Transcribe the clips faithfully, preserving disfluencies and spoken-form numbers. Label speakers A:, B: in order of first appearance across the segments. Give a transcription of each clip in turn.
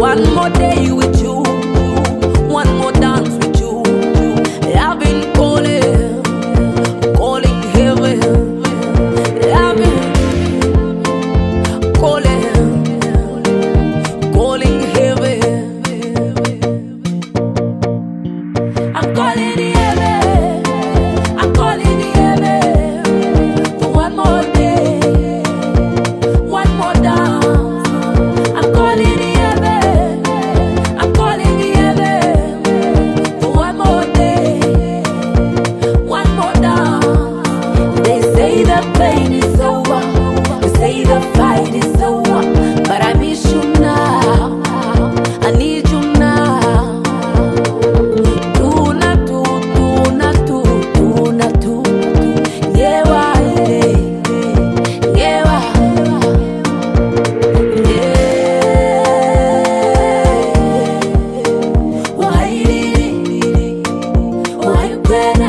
A: One more day with you, one more dance with you. I've been calling, calling heaven. I've been calling, calling heaven. I'm calling heaven, I'm calling heaven. For one more day, one more dance. I'm calling heaven, I'm calling heaven. For one more day, one more dance. They say the pain is over, they say the fight is over, but I miss you now, I need you now. Do not do, do not do, do not do. Ngewa, ngewa, why why you better?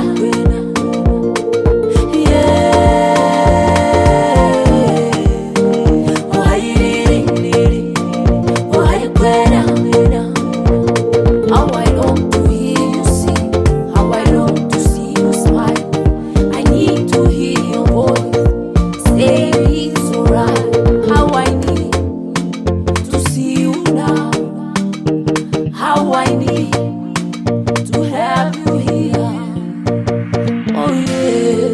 A: How I long to hear you sing, how I long to see you smile. I need to hear your voice, say it's alright. How I need to see you now, how I need to have you here. Oh yeah,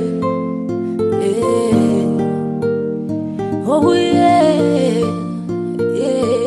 A: yeah, oh yeah, yeah.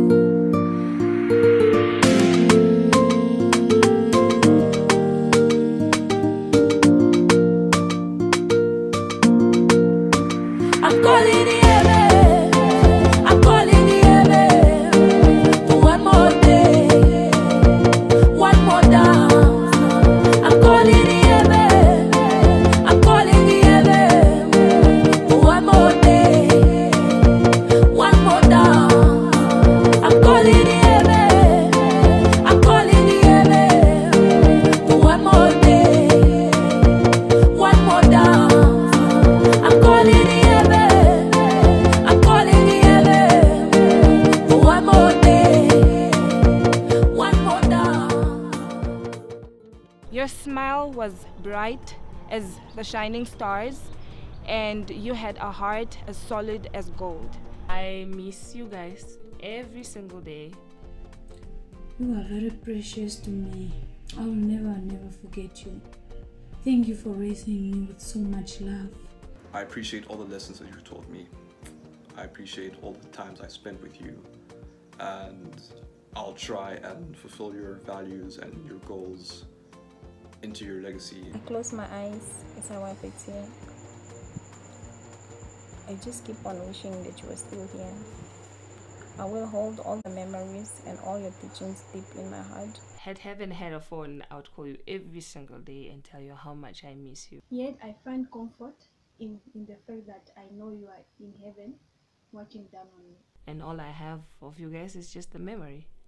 A: I'm calling heaven, I'm calling heaven. For one more day, one more dance. I'm calling heaven, I'm calling heaven. For one more day, one more dance. I'm calling heaven, I'm calling heaven. For one more day, one more dance. I'm calling heaven, I'm calling heaven. For one more day, one more dance.
B: Your smile was bright as the shining stars, and you had a heart as solid as gold.
C: I miss you guys every single day.
D: You are very precious to me. I will never, never forget you. Thank you for raising me with so much love.
E: I appreciate all the lessons that you've taught me. I appreciate all the times I spent with you, and I'll try and fulfill your values and your goals into your legacy.
F: I close my eyes as I wipe a tear. I just keep on wishing that you were still here. I will hold all the memories and all your teachings deep in my heart.
C: Had heaven had a phone, I would call you every single day and tell you how much I miss you.
G: Yet I find comfort in, in the fact that I know you are in heaven watching down on me.
C: And all I have of you guys is just a memory.